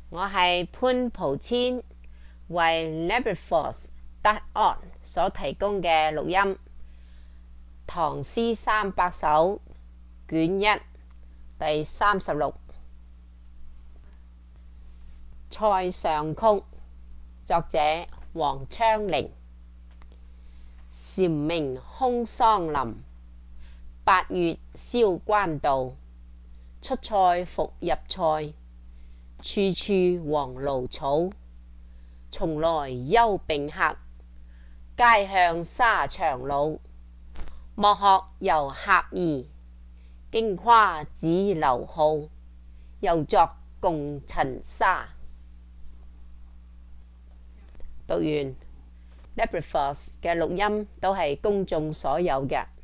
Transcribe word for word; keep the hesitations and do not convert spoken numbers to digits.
我係潘蒲千，為 LibriVox dot org 所提供嘅錄音。唐詩三百首卷一第三十六。塞上曲，作者王昌齡。蟬鳴空桑林，八月蕭關道。出塞復入塞，處處黃蘆草。從來休並客，街向沙場路。莫學遊俠兒，驚誇指劉浩。又作共塵沙。讀完 LibriVox 嘅錄音都係公眾所有嘅。